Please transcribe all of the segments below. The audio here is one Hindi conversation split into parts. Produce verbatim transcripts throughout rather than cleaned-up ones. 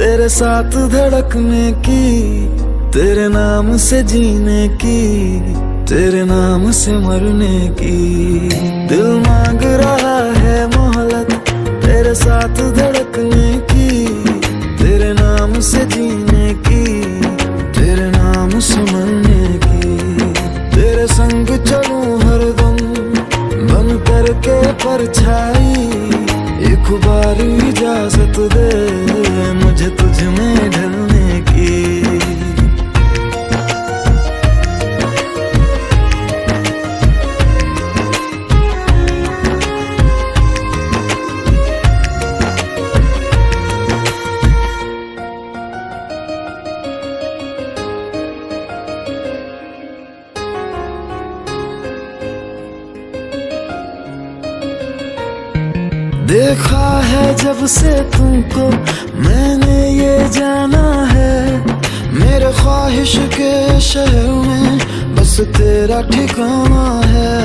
तेरे साथ धड़कने की, तेरे नाम से जीने की, तेरे नाम से मरने की। दिल मांग रहा है मोहलत तेरे साथ धड़कने की, तेरे नाम से जीने की, तेरे नाम से मरने की। तेरे संग चलूं हरदम बन करके परछाई, एक बार इजाजत दे मुझे तुझ में ढलने की। देखा है जब से तुमको मैंने ये जाना है, मेरे ख्वाहिश के शहर में बस तेरा ठिकाना है।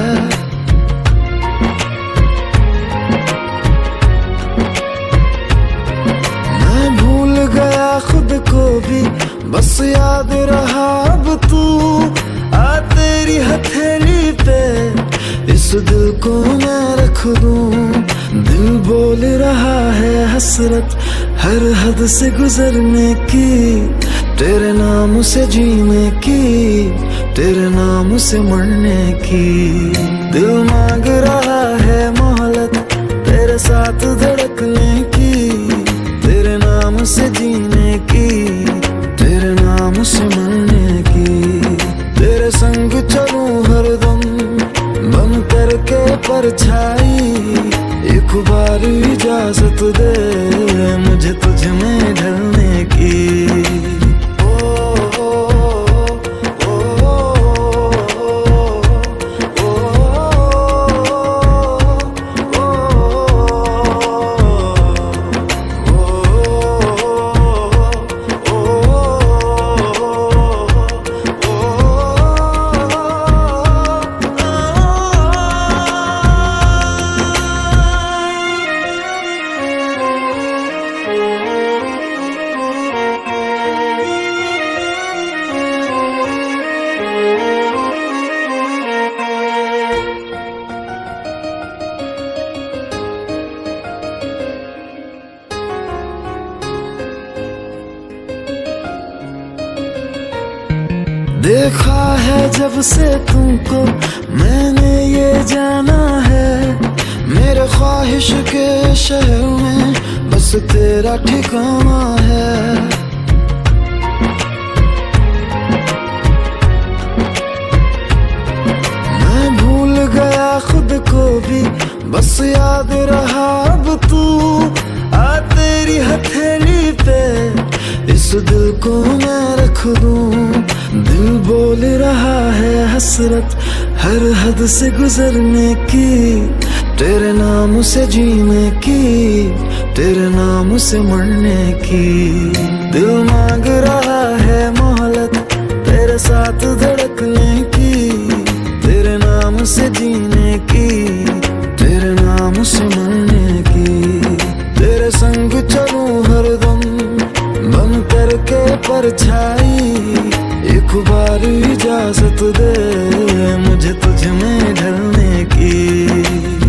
मैं भूल गया खुद को भी बस याद रहा अब तू। आ तेरी हथेली पे इस दिल को मैं रख दूं, दिल बोल रहा है हसरत हर हद से गुजरने की, तेरे नाम से जीने की, तेरे नाम से मरने की। दिल मांग रहा है मोहलत तेरे साथ धड़कने की, तेरे नाम से जीने की, तेरे नाम से मरने की। तेरे संग चलूं हरदम बन करके परछाई, एक बार इजाजत दे मुझे तुझ में ढलने की। देखा है जब से तुमको मैंने ये जाना है, मेरे ख्वाहिश के शहर में बस तेरा ठिकाना है। मैं भूल गया खुद को भी बस याद रहा अब तू। आ तेरी हथेली पे इस दिल को मैं रख दूं, दिल बोल रहा है हसरत हर हद से गुजरने की, तेरे नाम से जीने की, तेरे नाम से मरने की। दिल मांग रहा है मोहलत तेरे साथ धड़कने की, तेरे नाम से जीने की, तेरे नाम से मरने की। तेरे संग चलूं हरदम बन करके परछाई, एक बार इजाजत दे मुझे तुझ में ढलने की।